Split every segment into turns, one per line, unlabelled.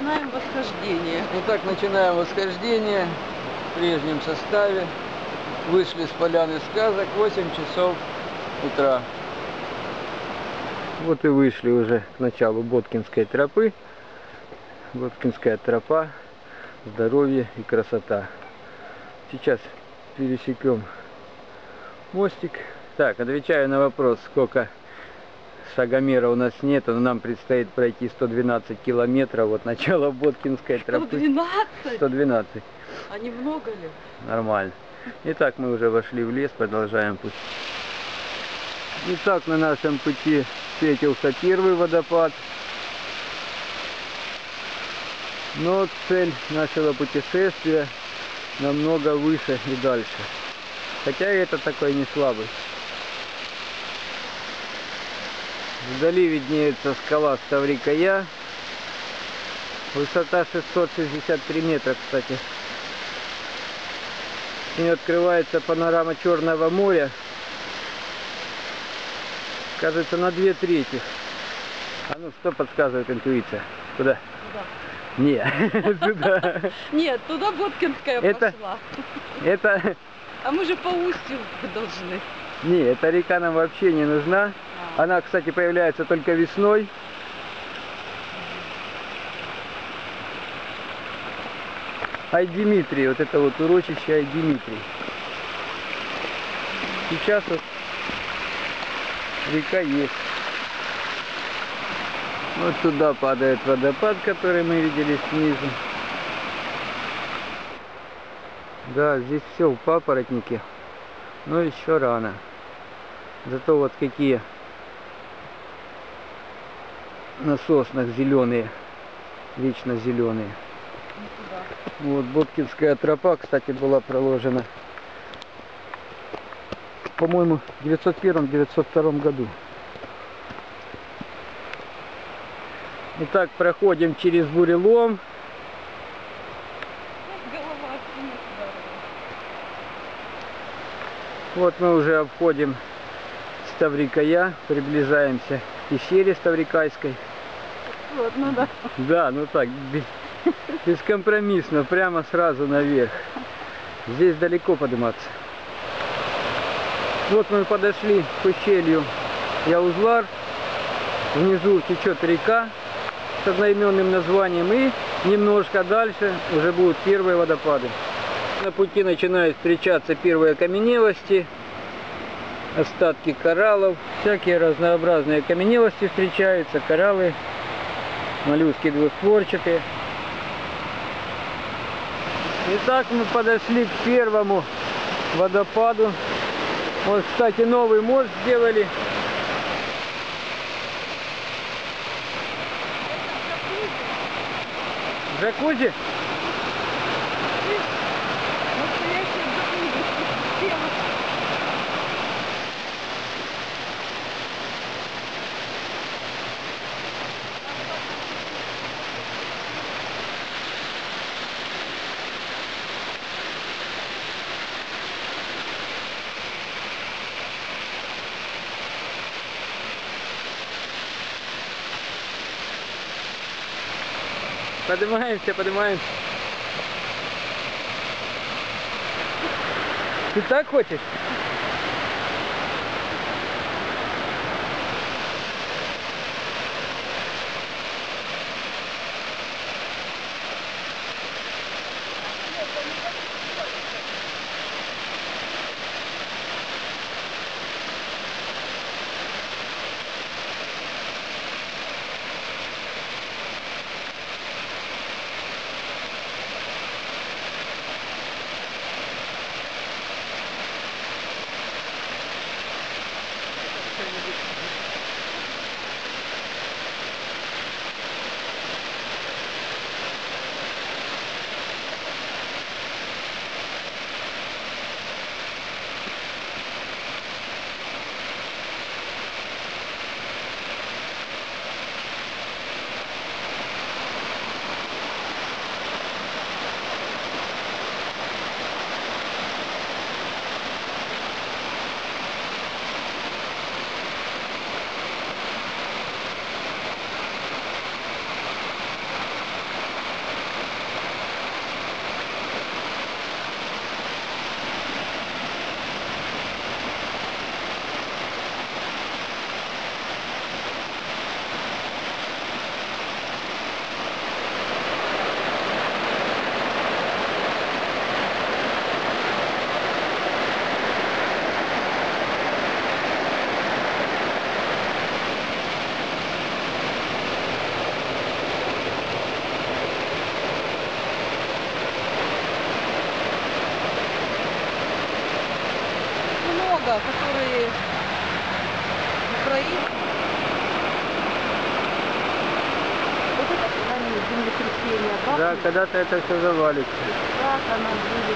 начинаем восхождение.
Итак, начинаем восхождение в прежнем составе. Вышли с поляны сказок 8 часов утра. Вот и вышли уже к началу Боткинской тропы. Боткинская тропа, здоровье и красота. Сейчас пересекем мостик. Так, отвечаю на вопрос, сколько шагомера у нас нет, но нам предстоит пройти 112 километров от начала Боткинской тропы.
112?
112.
А немного ли?
Нормально. Итак, мы уже вошли в лес, продолжаем путь. Итак, на нашем пути встретился первый водопад. Но цель нашего путешествия намного выше и дальше. Хотя это такой не слабый. Вдали виднеется скала Ставрикая. Высота 663 метра, кстати. И открывается панорама Черного моря. Кажется, на 2/3. А ну, что подсказывает интуиция? Куда?
Туда.
Нет, сюда.
Нет, туда Боткинская пошла.
Это...
А мы же по устью должны.
Не, эта река нам вообще не нужна. Она, кстати, появляется только весной. Ай-Димитрий, вот это вот урочище Ай-Димитрий. Сейчас вот река есть. Вот туда падает водопад, который мы видели снизу. Да, здесь все в папоротнике, но еще рано. Зато вот какие на соснах зеленые, вечно зеленые. Вот Боткинская тропа, кстати, была проложена, по-моему, в 901-902 году. Итак, проходим через бурелом. Вот мы уже обходим Ставрикая, приближаемся к пещере Ставрикайской.
Вот, ну да.
Да, ну так, бескомпромиссно, прямо сразу наверх. Здесь далеко подниматься. Вот мы подошли к ущелью Яузлар. Внизу течет река с одноименным названием, и немножко дальше уже будут первые водопады. На пути начинают встречаться первые окаменелости, остатки кораллов, всякие разнообразные окаменелости встречаются, кораллы, моллюски двустворчатые. Итак, мы подошли к первому водопаду. Вот, кстати, новый мост сделали. Джакузи? Поднимаемся, поднимаемся. Ты так хочешь?
Да, которые Украина. Вот это они землетрясение, да?
Да, когда-то это все завалится.
Как она будет?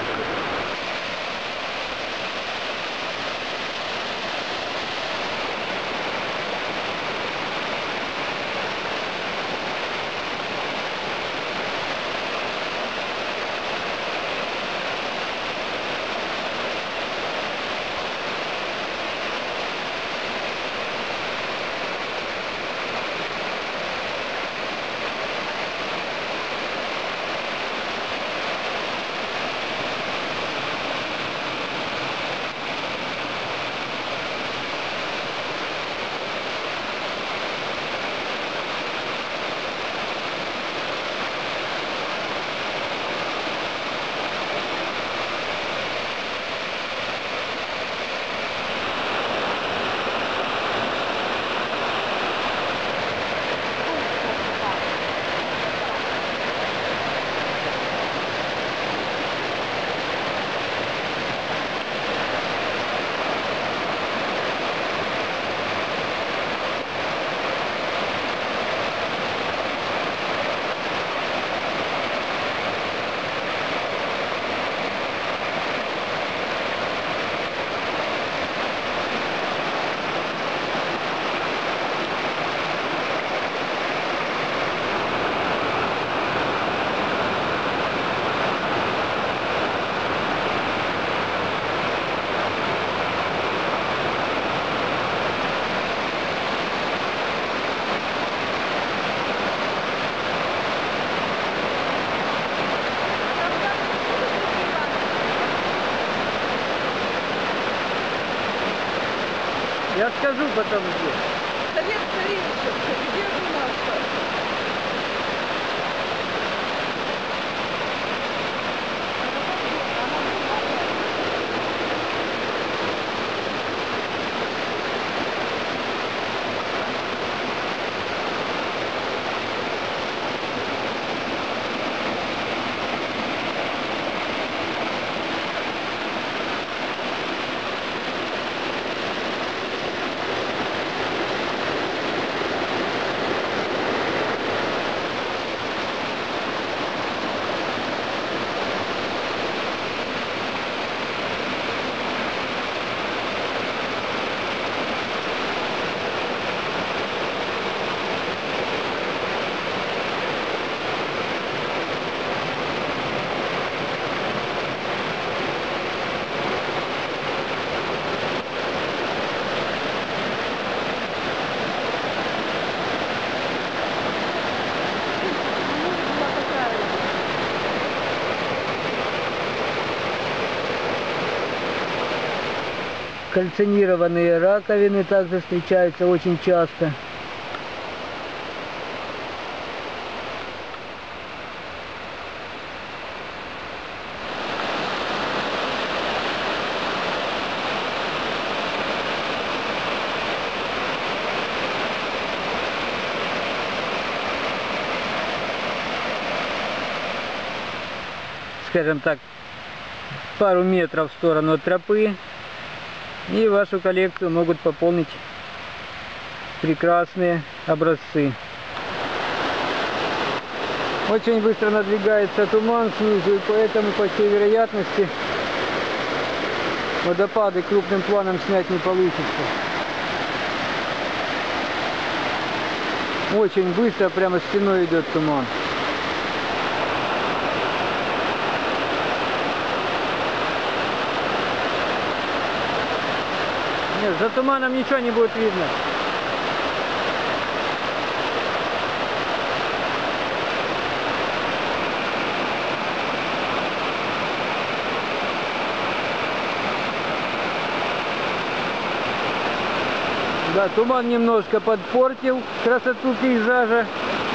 Я скажу потом где.
Совет Царевича, где у нас?
Кальцинированные раковины также встречаются очень часто. Скажем так, пару метров в сторону от тропы, и вашу коллекцию могут пополнить прекрасные образцы. Очень быстро надвигается туман снизу, и поэтому, по всей вероятности, водопады крупным планом снять не получится. Очень быстро, прямо стеной идет туман. Нет, за туманом ничего не будет видно. Да, туман немножко подпортил красоту пейзажа.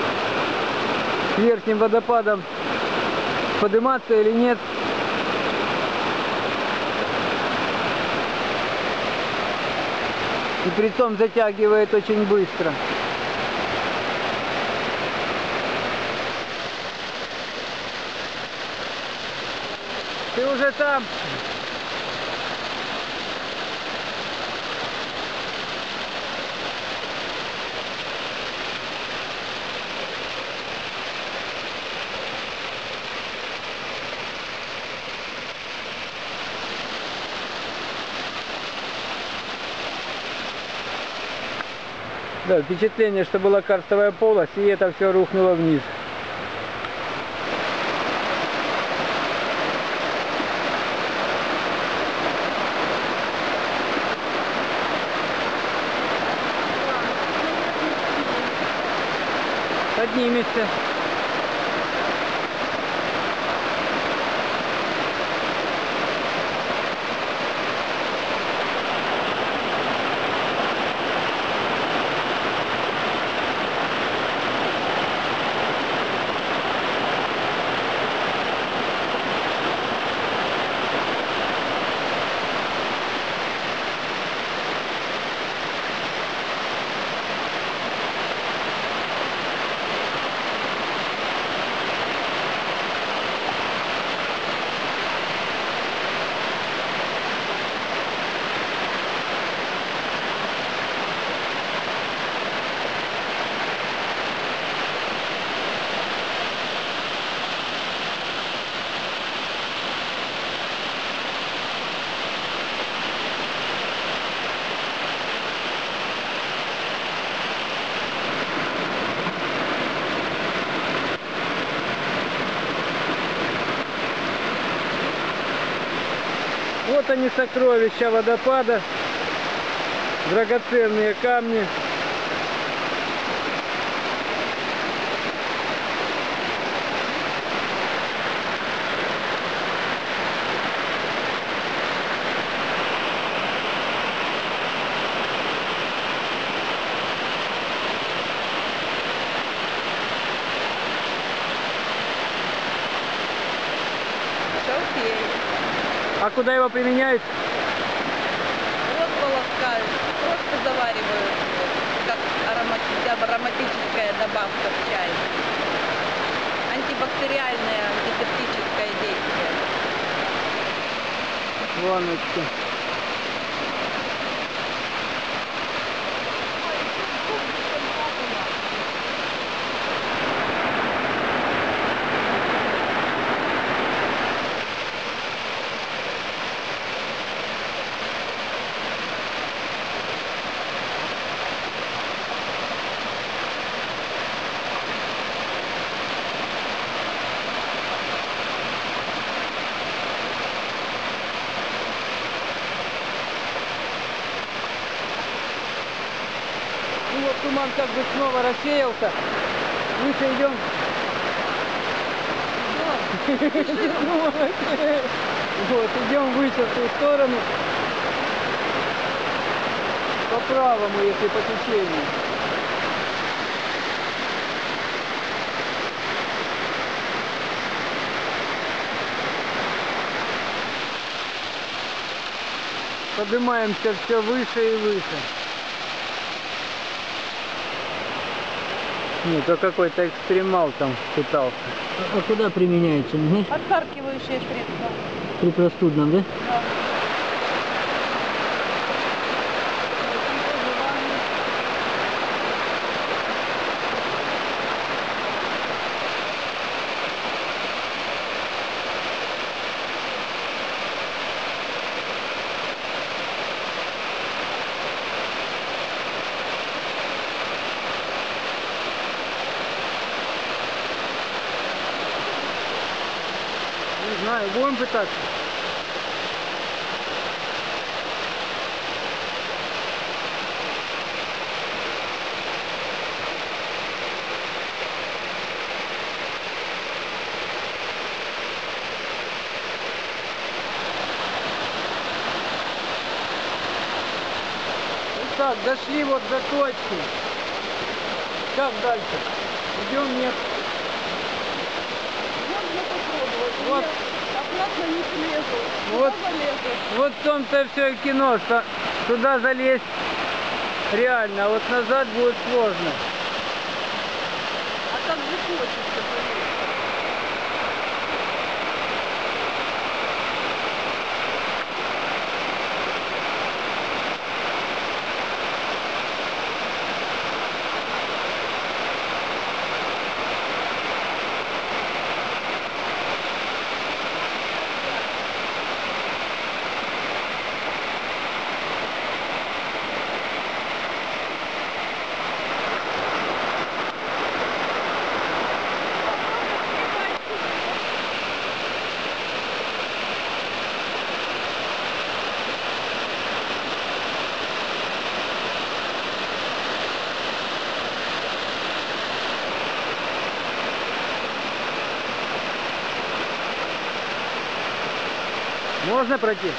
С верхним водопадом подниматься или нет. И притом затягивает очень быстро. Ты уже там? Да, впечатление, что была карстовая полость, и это все рухнуло вниз. Поднимется. Вот они, сокровища водопада, драгоценные камни.
Окей.
А куда его применяют?
Вот полоскают, просто заваривают, как ароматическая добавка в чай. Антибактериальное, антисептическое действие.
Ванночка. Ну вот туман как бы снова рассеялся. Выше идем. Вот, идем выше в ту сторону. По правому, если по течению. Поднимаемся все выше и выше. Нет, то какой-то экстремал там пытался. А куда применяется, не знаешь?
Отхаркивающее средство.
При простудном, да?
Да.
Не знаю, будем пытаться. Так, дошли вот до точки. Как дальше? Идем, нет?
Можно попробовать.
Вот.
Я обратно не слезу.
Вот.
Туда залезу.
Вот в том-то все и кино, что туда залезть реально, а вот назад будет сложно.
А как же хочется, поверь.
Можно пройти?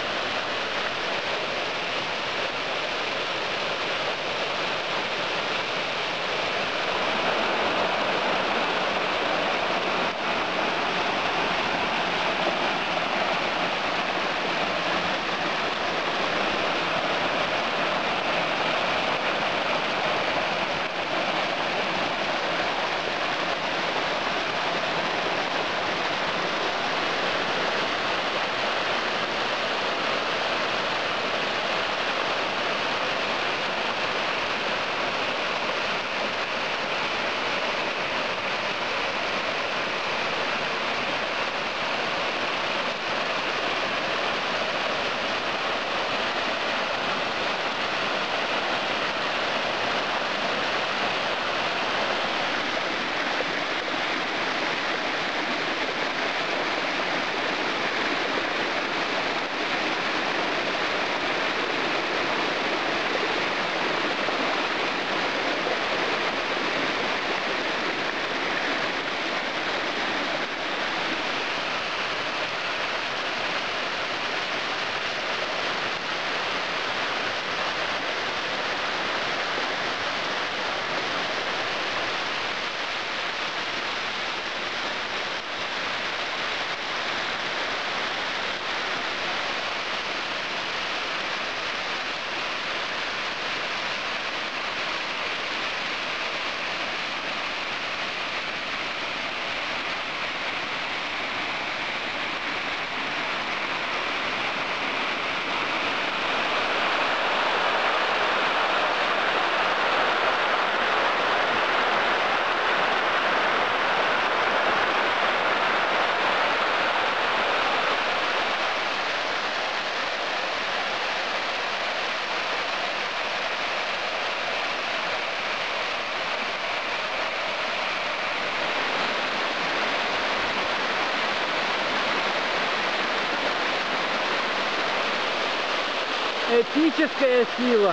Эпическая сила.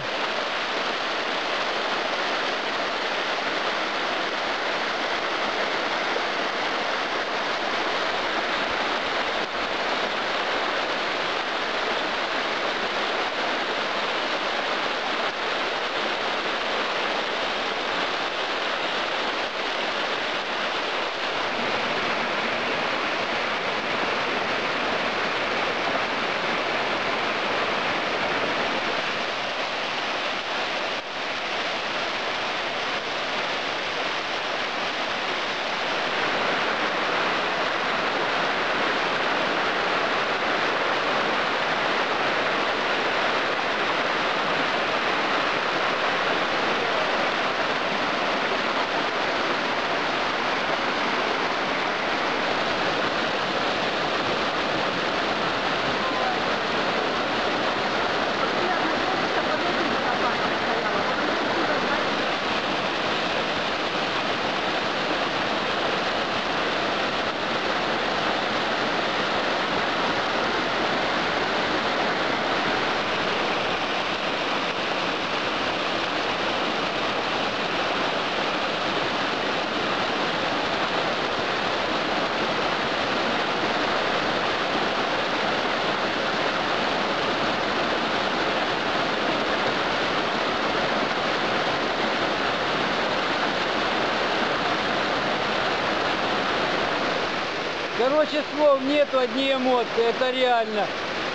Короче, слов нету, одни эмоции. Это реально.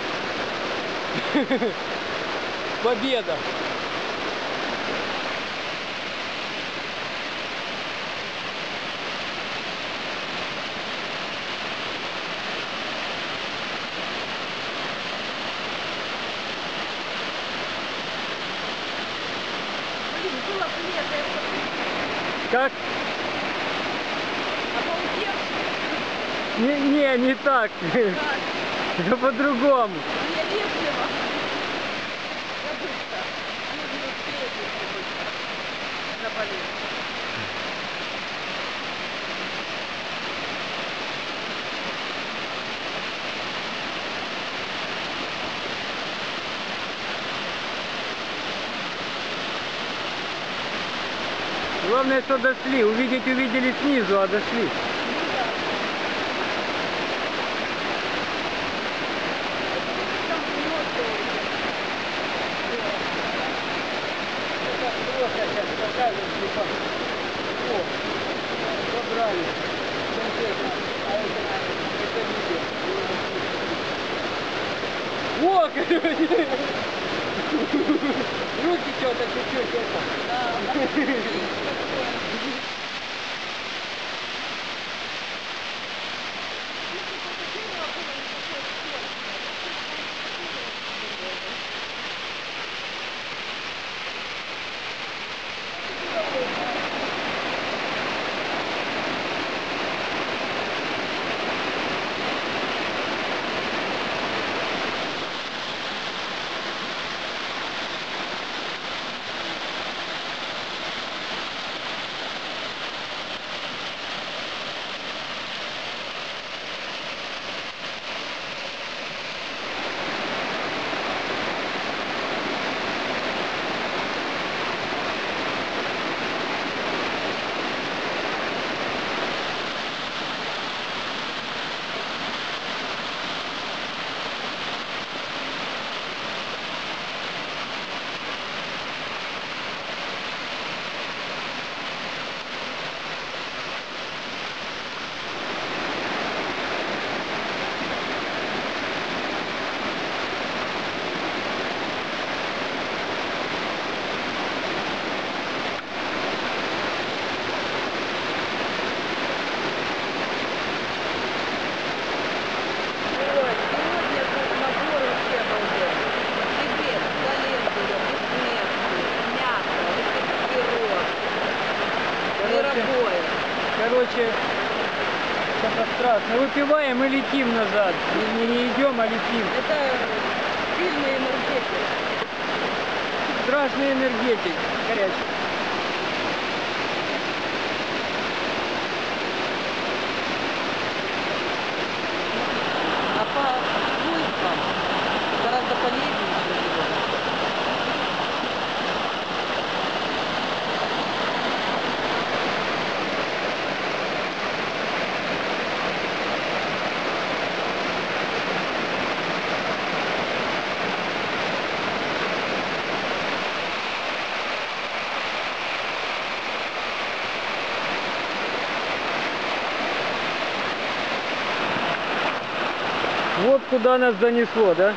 Победа.
Блин, было бы лето.
Как?
Обалдевший.
Не так.
Как?
Это по-другому.
Мне весело. Я быстро. Они не успеют, если быстро. Заболеть.
Главное, что дошли. Увидеть увидели снизу, а дошли. сейчас покажем, типа. О, собрали. Конкретно. А это видео. О, короче. Руки что-то чуть-чуть это. Короче, что-то страшно. Выпиваем и летим назад. Не идем, а летим.
Это сильный энергетик.
Страшный энергетик. Горячий.
А по пульсам гораздо полезнее, чем его.
Вот куда нас занесло, да?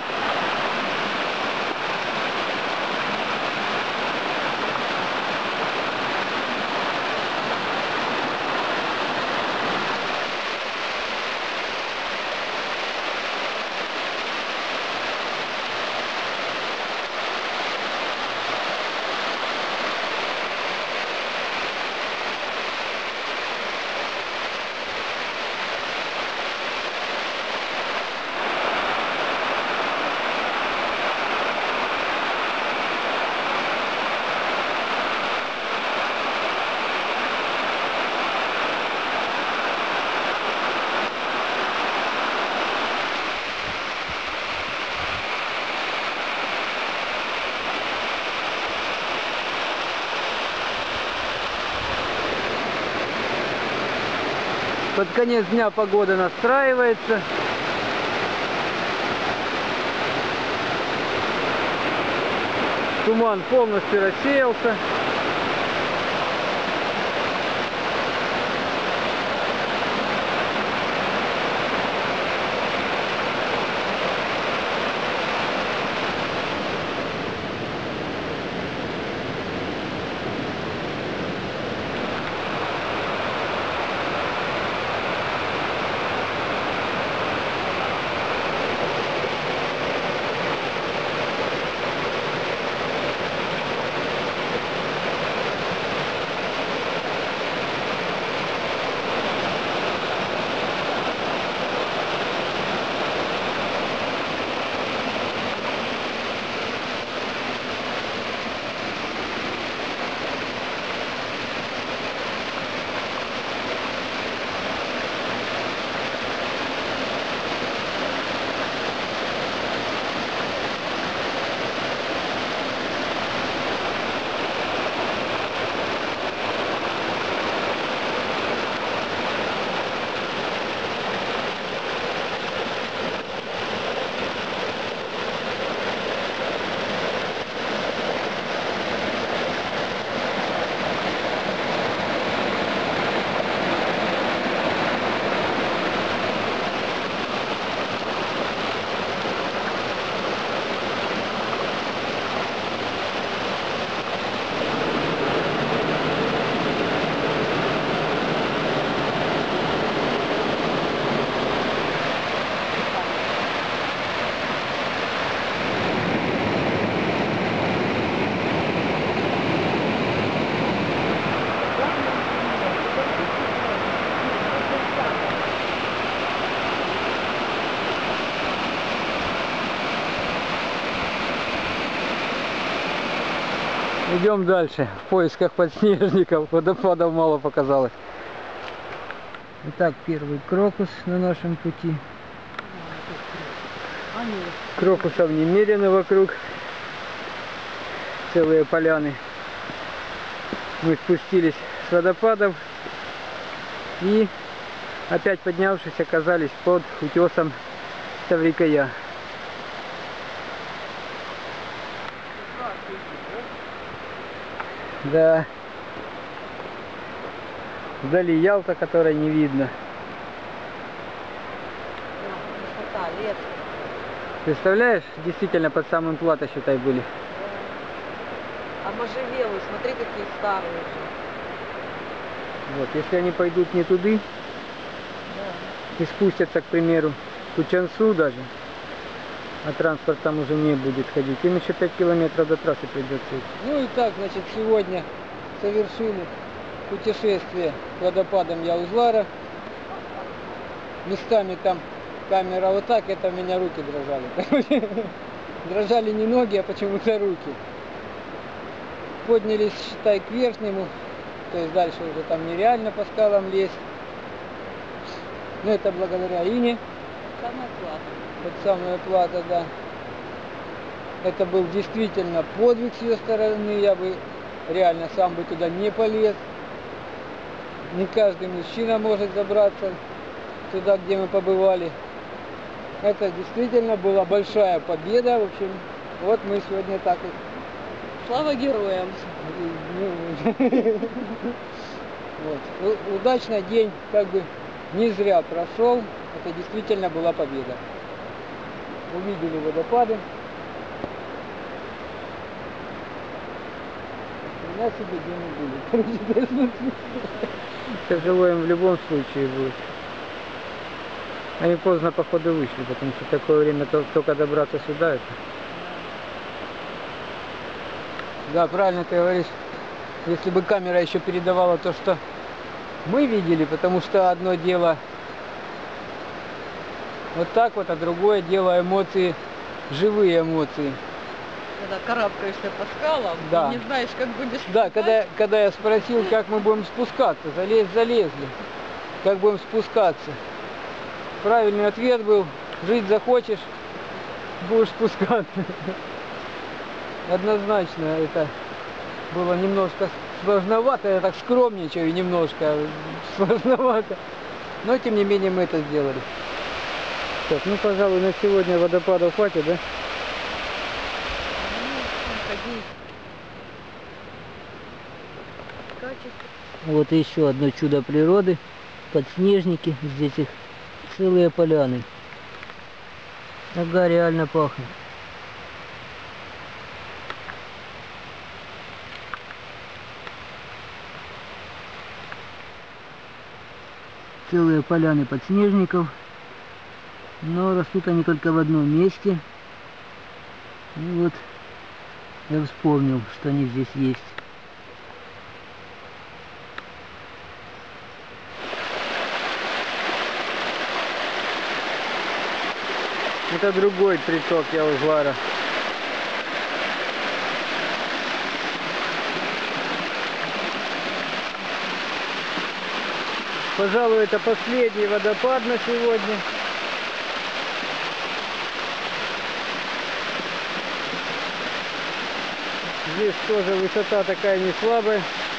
Под конец дня погода настраивается. Туман полностью рассеялся. Идем дальше в поисках подснежников. Водопадов мало показалось. Итак, первый крокус на нашем пути. Крокусов немерено вокруг. Целые поляны. Мы спустились с водопадов и, опять поднявшись, оказались под утесом Таврикая. Да. Вдали Ялта, которой не видно.
Высота, лес.
Представляешь, действительно под самым плато, считай, были.
А можжевелы, смотри, какие старые уже.
Вот, если они пойдут не туды
Да.
и спустятся, к примеру, к Кучансу даже, а транспорт там уже не будет ходить, им еще 5 километров до трассы придется идти. Ну и так, значит, сегодня совершили путешествие к водопадам Яузлара. Местами там камера вот так, это у меня руки дрожали. Дрожали не ноги, а почему-то руки. Поднялись, считай, к верхнему, то есть дальше уже там нереально по скалам лезть. Но это благодаря Ине.
Самое плато.
Вот самая плата, да. Это был действительно подвиг с ее стороны, я бы реально сам бы туда не полез. Не каждый мужчина может забраться туда, где мы побывали. Это действительно была большая победа. В общем, вот мы сегодня так и...
Слава героям.
Вот. Удачно день как бы не зря прошел. Это действительно была победа. Увидели водопады. У нас себе день не будет. Тяжело им в любом случае будет. Они поздно походу вышли, потому что такое время только добраться сюда. Это... Да, правильно ты говоришь. Если бы камера еще передавала то, что мы видели, потому что одно дело вот так вот, а другое дело эмоции, живые эмоции.
Когда карабкаешься по скалам,
да.
И не знаешь, как будешь
Да,
спускать.
когда я спросил, как мы будем спускаться, залезли. Как будем спускаться. Правильный ответ был: жить захочешь, будешь спускаться. Однозначно это было немножко сложновато, я так скромничаю, немножко сложновато. Но тем не менее мы это сделали. Так, ну пожалуй на сегодня водопадов хватит, да? Вот еще одно чудо природы. Подснежники. Здесь их целые поляны. Ага, реально пахнет. Целые поляны подснежников. Но растут они только в одном месте. И вот я вспомнил, что они здесь есть. Это другой приток Яузлара. Пожалуй, это последний водопад на сегодня. Здесь тоже высота такая не слабая.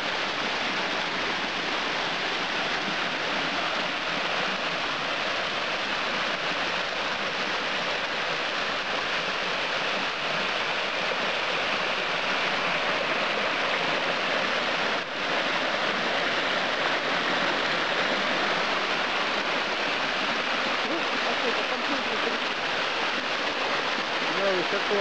Да, высоко.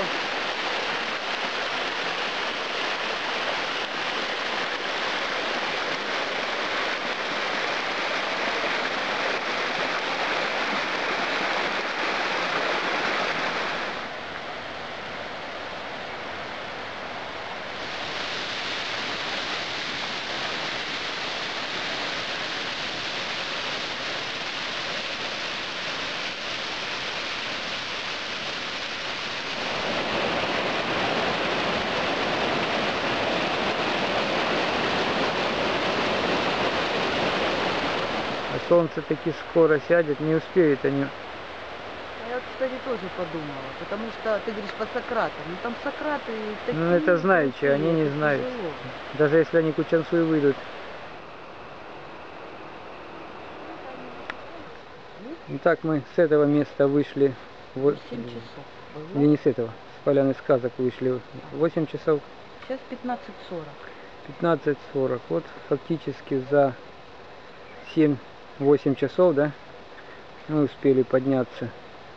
солнце таки скоро сядет, не успеют они.
А я, кстати, тоже подумала, потому что ты говоришь по Сократам. Ну там Сократы такие...
Ну это знающие, они не
это
знают.
тяжело.
Даже если они к Учансу и выйдут. Итак, мы с этого места вышли.
Ну, 7 часов было.
Или не с этого, с поляны сказок вышли 8 часов.
Сейчас 15:40.
15:40. Вот фактически за 7-8 часов, да, мы успели подняться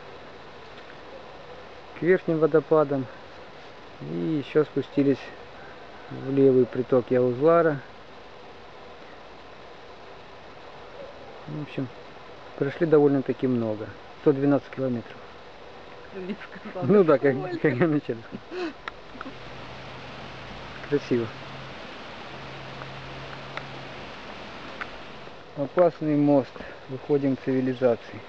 к верхним водопадам и еще спустились в левый приток Яузлара. В общем, прошли довольно-таки много. 112 километров.
Не сказала.
Ну да, как я начал. Красиво. Опасный мост. Выходим к цивилизации.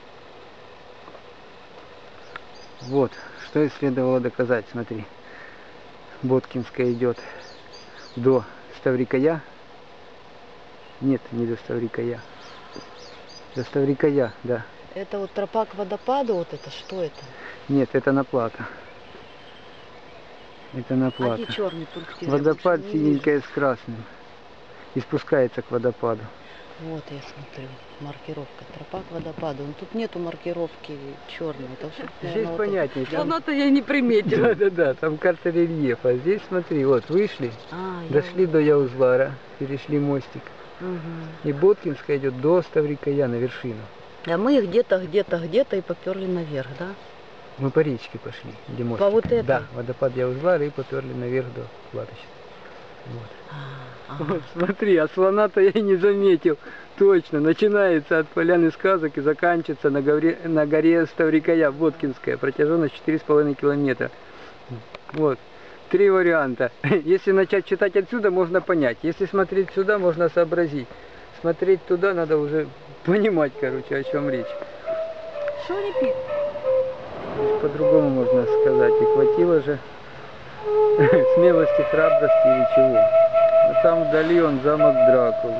Вот, что и следовало доказать. Смотри. Боткинская идет до Ставрикая. Нет, не до Ставрикая. До Ставрикая, да.
Это вот тропа к водопаду, вот это что это?
Нет, это наплата. Это
А
наплата.
где черный пунктир?
Водопад
Я больше не
синенькая с красным. И спускается к водопаду.
вижу. Вот я смотрю, маркировка. Тропа к водопаду. Но тут нету маркировки черной.
Здесь понятнее. Там...
Она-то я не приметила.
Да, там карта рельефа. А здесь смотри, вот вышли, дошли до
Яузлар.
Яузлара, перешли мостик.
Угу.
И Боткинская идет до Ставрикая на вершину.
А мы где-то и поперли наверх, да?
Мы по речке пошли, где мостик.
По вот этой?
Да, водопад Яузлара и поперли наверх до кладбища. Вот. Вот, смотри, а слона-то я и не заметил. Точно, начинается от поляны сказок и заканчивается на горе Ставрикая, Боткинская, протяженность 4,5 километра. Вот, 3 варианта. Если начать читать отсюда, можно понять. Если смотреть сюда, можно сообразить. Смотреть туда, надо уже понимать, короче, о чем речь.
Что они пьют?
По-другому можно сказать. И хватило же смелости, храбрости или чего. А там вдали он замок Дракулы.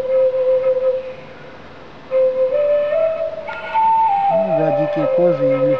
Ну да, дикие козы и